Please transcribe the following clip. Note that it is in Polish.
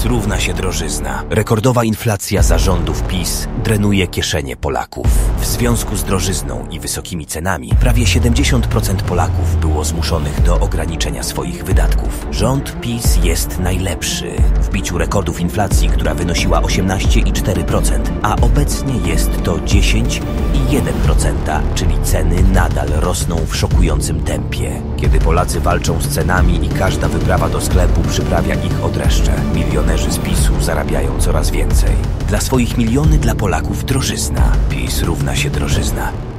równa się drożyzna. Rekordowa inflacja zarządów PiS drenuje kieszenie Polaków. W związku z drożyzną i wysokimi cenami prawie 70% Polaków było zmuszonych do ograniczenia swoich wydatków. Rząd PiS jest najlepszy w biciu rekordów inflacji, która wynosiła 18,4%, a obecnie jest to 10,1%, czyli ceny nadal rosną w szokującym tempie. Kiedy Polacy walczą z cenami i każda wyprawa do sklepu przyprawia ich o dreszcze, milionerzy z PiS-u zarabiają coraz więcej. Dla swoich miliony, dla Polaków drożyzna. PiS równa się drożyzna.